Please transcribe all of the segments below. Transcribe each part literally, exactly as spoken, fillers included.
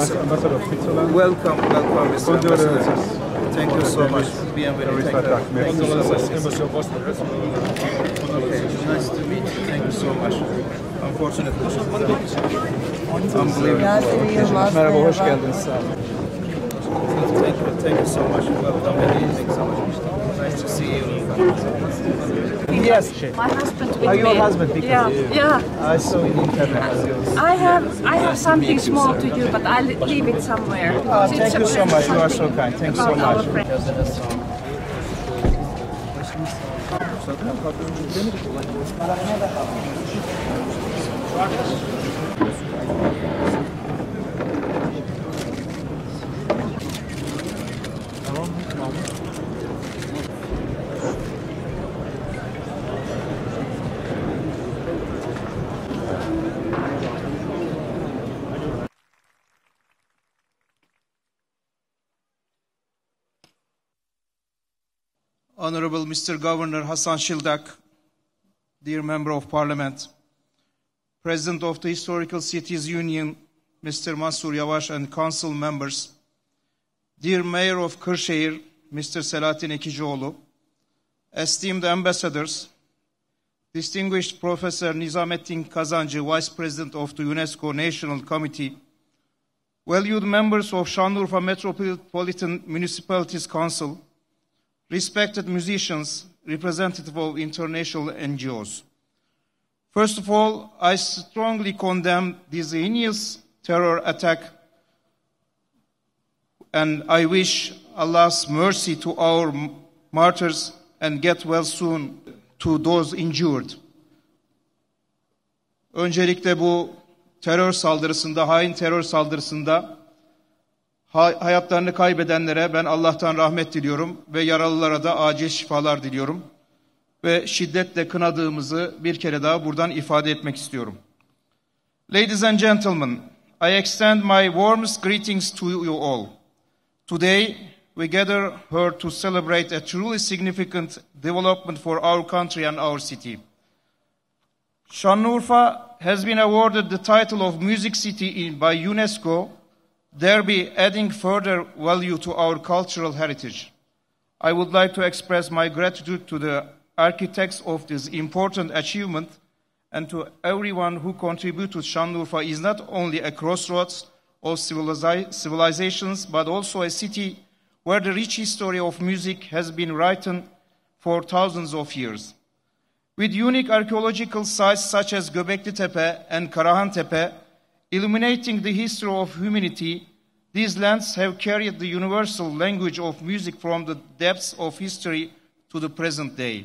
Mister Ambassador of Switzerland. Welcome, welcome, Mister Ambassador. Thank you so much. Bienvenue. Thank you so much. Okay, nice to meet you. Thank you so much. Unfortunately, unbelievable. Merhaba, hoş geldiniz. Sağ olun. Thank you, thank you so much. Welcome. Thank you so much. Nice to see you. Yes. My husband with Are you me. your husband? Because Yeah, yeah. I saw in internet. I have I have something small to you, but I'll leave it somewhere. Oh, It's thank a you so much. You are so something kind. Thanks so about our much. friend. Honorable Mister Governor Hasan Şıldak, dear Member of Parliament, President of the Historical Cities Union, Mister Mansur Yavaş and Council members, dear Mayor of Kırşehir, Mister Selahattin Ekicioğlu, esteemed ambassadors, distinguished Professor Nizamettin Kazancı, Vice President of the UNESCO National Committee, valued members of Şanlıurfa Metropolitan Municipalities Council, respected musicians, representative of international N G Os. First of all, I strongly condemn this heinous terror attack, and I wish Allah's mercy to our martyrs and get well soon to those injured. Öncelikle bu terör saldırısında, hain terör saldırısında hayatlarını kaybedenlere ben Allah'tan rahmet diliyorum ve yaralılara da acil şifalar diliyorum. Ve şiddetle kınadığımızı bir kere daha buradan ifade etmek istiyorum. Ladies and gentlemen, I extend my warmest greetings to you all. Today, we gather here to celebrate a truly significant development for our country and our city. Şanlıurfa has been awarded the title of Music City by UNESCO, thereby adding further value to our cultural heritage. I would like to express my gratitude to the architects of this important achievement and to everyone who contributed. Şanlıurfa is not only a crossroads of civilizations, but also a city where the rich history of music has been written for thousands of years. With unique archaeological sites such as Göbekli Tepe and Karahan Tepe, illuminating the history of humanity, these lands have carried the universal language of music from the depths of history to the present day.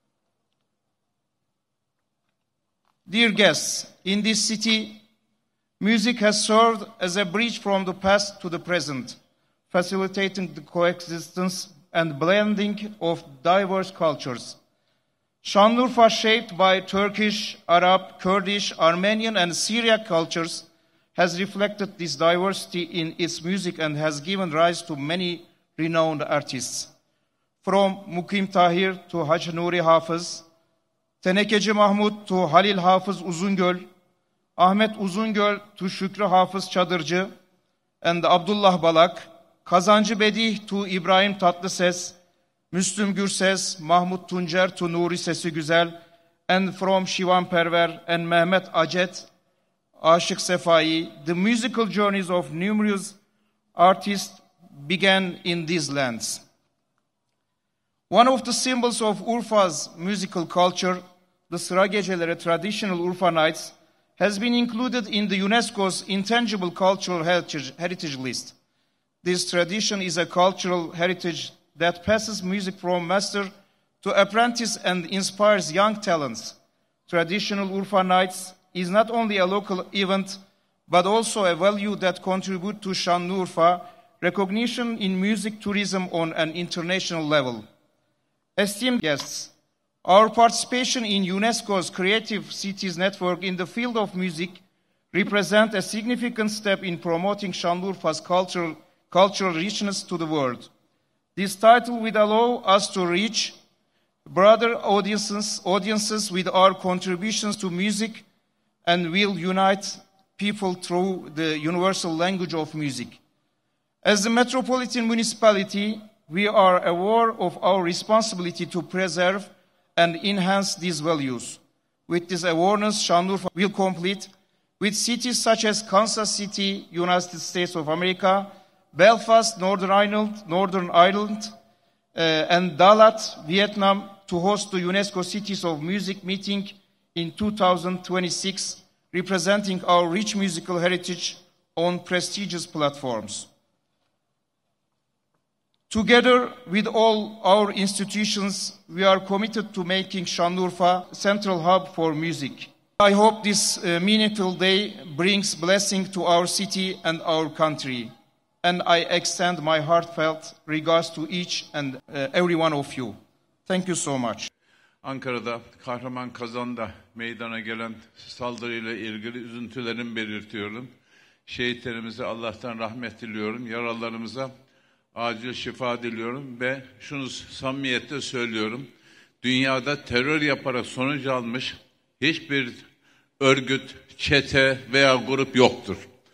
Dear guests, in this city, music has served as a bridge from the past to the present, facilitating the coexistence and blending of diverse cultures. Şanlıurfa, shaped by Turkish, Arab, Kurdish, Armenian, and Syriac cultures, has reflected this diversity in its music and has given rise to many renowned artists. From Mukim Tahir to Hacı Nuri Hafız, Tenekeci Mahmut to Halil Hafız Uzungöl, Ahmet Uzungöl to Şükrü Hafız Çadırcı, and Abdullah Balak, Kazancı Bedih to İbrahim Tatlıses, Müslüm Gürses, Mahmut Tuncer to Nuri Sesi Güzel, and from Şivan Perver and Mehmet Acet, Aşık Sefai, the musical journeys of numerous artists began in these lands. One of the symbols of Urfa's musical culture, the Sıra Geceleri traditional Urfa nights, has been included in the UNESCO's Intangible Cultural Heritage, Heritage List. This tradition is a cultural heritage that passes music from master to apprentice and inspires young talents. Traditional Urfa nights is not only a local event, but also a value that contributes to Şanlıurfa recognition in music tourism on an international level. Esteemed guests, our participation in UNESCO's Creative Cities Network in the field of music represents a significant step in promoting Şanlıurfa's cultural, cultural richness to the world. This title will allow us to reach broader audiences, audiences with our contributions to music and will unite people through the universal language of music. As the metropolitan municipality, we are aware of our responsibility to preserve and enhance these values. With this awareness, Şanlıurfa will complete with cities such as Kansas City, United States of America, Belfast, Northern Ireland, Northern Ireland, uh, and Dalat, Vietnam, to host the UNESCO Cities of Music meeting in two thousand twenty-six, representing our rich musical heritage on prestigious platforms. Together with all our institutions, we are committed to making Şanlıurfa a central hub for music. I hope this uh, meaningful day brings blessing to our city and our country. And I extend my heartfelt regards to each and uh, every one of you. Thank you so much. Ankara'da Kahraman Kazan'da meydana gelen saldırıyla ilgili üzüntülerimi belirtiyorum. Şehitlerimize Allah'tan rahmet diliyorum. Yaralarımıza acil şifa diliyorum ve şunu samimiyetle söylüyorum. Dünyada terör yaparak sonuç almış hiçbir örgüt, çete veya grup yoktur.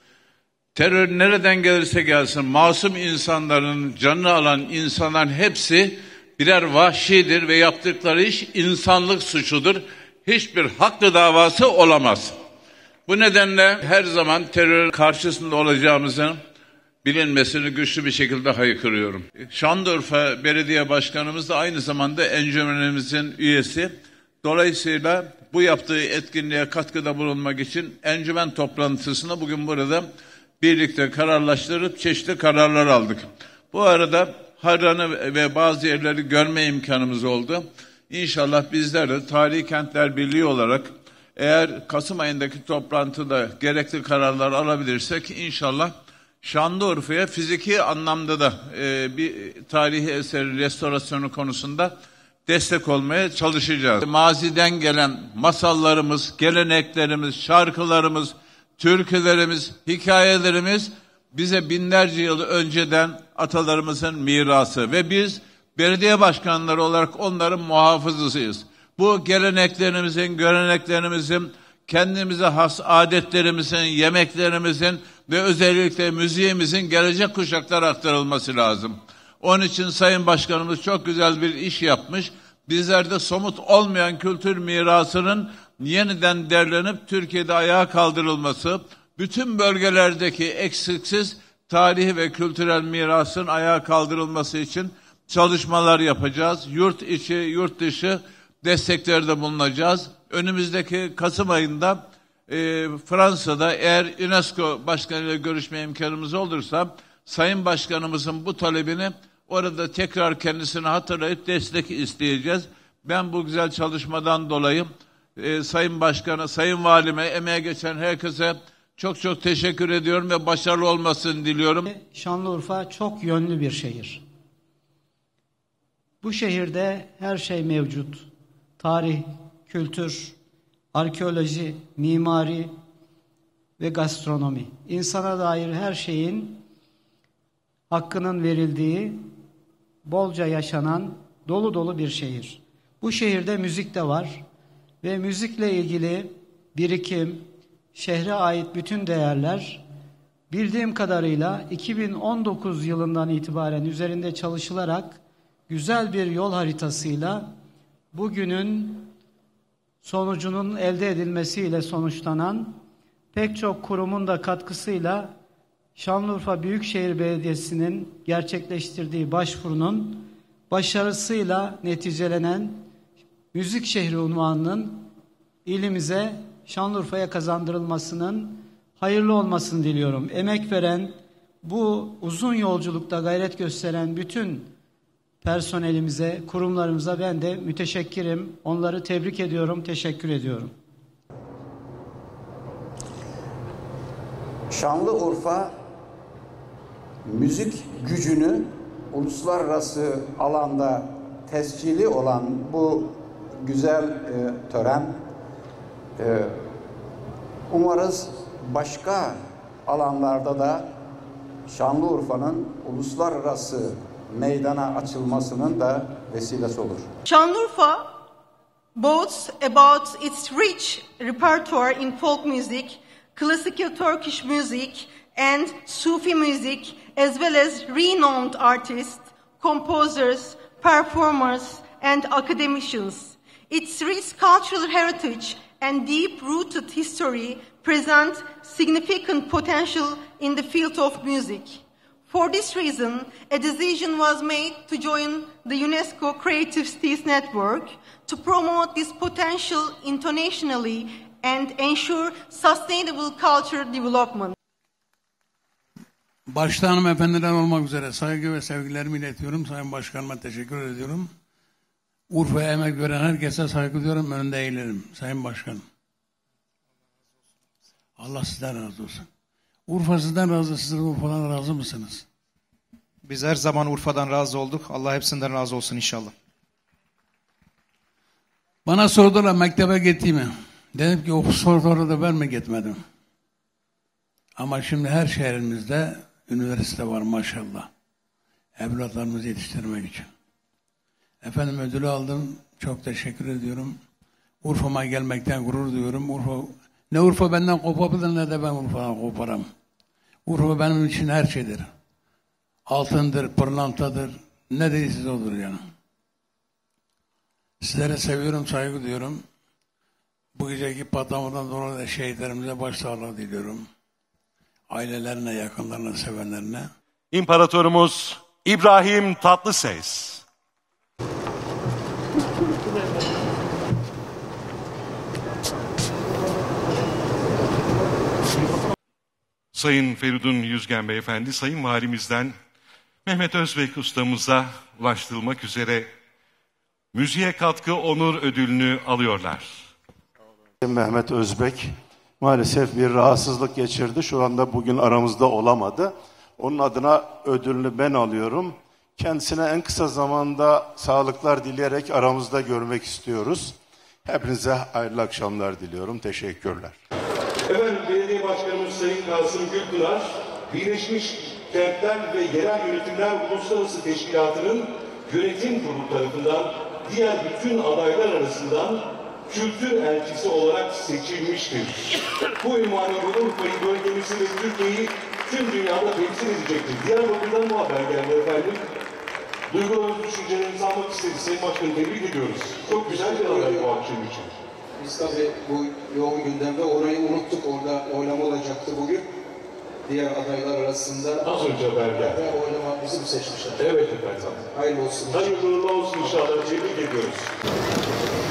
Terör nereden gelirse gelsin, masum insanların canını alan insanların hepsi birer vahşidir ve yaptıkları iş insanlık suçudur. Hiçbir haklı davası olamaz. Bu nedenle her zaman terör karşısında olacağımızın bilinmesini güçlü bir şekilde haykırıyorum. Şanlıurfa Belediye Başkanımız da aynı zamanda encümenimizin üyesi. Dolayısıyla bu yaptığı etkinliğe katkıda bulunmak için encümen toplantısında bugün burada birlikte kararlaştırıp çeşitli kararlar aldık. Bu arada Harran'ı ve bazı yerleri görme imkanımız oldu. İnşallah bizler de Tarihi Kentler Birliği olarak eğer Kasım ayındaki toplantıda gerekli kararlar alabilirsek inşallah Şanlıurfa'ya fiziki anlamda da e, bir tarihi eserin restorasyonu konusunda destek olmaya çalışacağız. Maziden gelen masallarımız, geleneklerimiz, şarkılarımız, türkülerimiz, hikayelerimiz bize binlerce yıl önceden atalarımızın mirası ve biz belediye başkanları olarak onların muhafızısıyız. Bu geleneklerimizin, göreneklerimizin, kendimize has adetlerimizin, yemeklerimizin ve özellikle müziğimizin gelecek kuşaklara aktarılması lazım. Onun için Sayın Başkanımız çok güzel bir iş yapmış. Bizler de somut olmayan kültür mirasının yeniden derlenip Türkiye'de ayağa kaldırılması, bütün bölgelerdeki eksiksiz tarihi ve kültürel mirasın ayağa kaldırılması için çalışmalar yapacağız. Yurt içi, yurt dışı desteklerde bulunacağız. Önümüzdeki Kasım ayında e, Fransa'da eğer UNESCO Başkanı'yla görüşme imkanımız olursa Sayın Başkanımızın bu talebini orada tekrar kendisine hatırlayıp destek isteyeceğiz. Ben bu güzel çalışmadan dolayı e, Sayın Başkan'a, Sayın Valime, emeğe geçen herkese çok çok teşekkür ediyorum ve başarılı olmasını diliyorum. Şanlıurfa çok yönlü bir şehir. Bu şehirde her şey mevcut. Tarih, kültür, arkeoloji, mimari ve gastronomi. İnsana dair her şeyin hakkının verildiği, bolca yaşanan, dolu dolu bir şehir. Bu şehirde müzik de var ve müzikle ilgili birikim, şehre ait bütün değerler bildiğim kadarıyla iki bin on dokuz yılından itibaren üzerinde çalışılarak güzel bir yol haritasıyla bugünün sonucunun elde edilmesiyle sonuçlanan pek çok kurumun da katkısıyla Şanlıurfa Büyükşehir Belediyesi'nin gerçekleştirdiği başvurunun başarısıyla neticelenen müzik şehri unvanının ilimize, Şanlıurfa'ya kazandırılmasının hayırlı olmasını diliyorum. Emek veren, bu uzun yolculukta gayret gösteren bütün personelimize, kurumlarımıza ben de müteşekkirim. Onları tebrik ediyorum, teşekkür ediyorum. Şanlıurfa müzik gücünü uluslararası alanda tescili olan bu güzel e, tören e, umarız başka alanlarda da Şanlıurfa'nın uluslararası meydana açılmasının da vesilesi olur. Şanlıurfa boasts about its rich repertoire in folk music classical Turkish music and Sufi music, as well as renowned artists, composers, performers, and academicians. Its rich cultural heritage and deep-rooted history present significant potential in the field of music. For this reason, a decision was made to join the UNESCO Creative Cities Network to promote this potential internationally and ensure sustainable culture development. Başta hanımefendiler olmak üzere saygı ve sevgilerimi iletiyorum. Sayın Başkanıma teşekkür ediyorum. Urfa'ya emek veren herkese saygı duyuyorum. Önünde eğilirim. Sayın Başkanım. Allah sizden razı olsun. Urfa sizden razı, siz Urfa'dan razı mısınız? Biz her zaman Urfa'dan razı olduk. Allah hepsinden razı olsun inşallah. Bana sordular mektebe gittiğimi. Dedim ki o soruları da ben mi gitmedim? Ama şimdi her şehrimizde üniversite var maşallah. Evlatlarımızı yetiştirmek için. Efendim ödülü aldım. Çok teşekkür ediyorum. Urfa'ma gelmekten gurur duyuyorum. Urfa, ne Urfa benden kopabilir ne de ben Urfa'dan koparım. Urfa benim için her şeydir. Altındır, pırlantadır. Ne değilsiz olur yani. Sizlere seviyorum, saygı duyuyorum. Bu geceki patlamadan dolayı da şehitlerimize başsağlığı diliyorum. Ailelerine, yakınlarına, sevenlerine. İmparatorumuz İbrahim Tatlıses. Sayın Feridun Yüzgen Beyefendi, Sayın Valimizden Mehmet Özbek ustamıza ulaştırılmak üzere müziğe katkı onur ödülünü alıyorlar. Mehmet Özbek maalesef bir rahatsızlık geçirdi. Şu anda bugün aramızda olamadı. Onun adına ödülünü ben alıyorum. Kendisine en kısa zamanda sağlıklar dileyerek aramızda görmek istiyoruz. Hepinize hayırlı akşamlar diliyorum. Teşekkürler. Efendim, Belediye Başkanımız Sayın Kasım Gülpınar, Birleşmiş Kentler ve Yerel Yönetimler Uluslararası Teşkilatı'nın yönetim kurulu tarafından diğer bütün adaylar arasından kültür elçisi olarak seçilmiştir. Bu ünvanı Urfa'yı, bölgemizi ve Türkiye'yi tüm dünyada temsil edecektir. Diyarbakır'dan bu haber geldi efendim. Duygularınızı, düşüncelerinizi almak isteriz. Sayın Başkanım, tebrik ediyoruz. Çok güzel bir aday bu akşam için. Biz tabii bu yoğun gündemde orayı unuttuk. Orada oylama olacaktı bugün. Diğer adaylar arasında. Az önce haber geldi. Ve oylama bizi mi seçmişler? Evet efendim. Hayırlı olsun. Hayırlı olsun inşallah. Tebrik ediyoruz.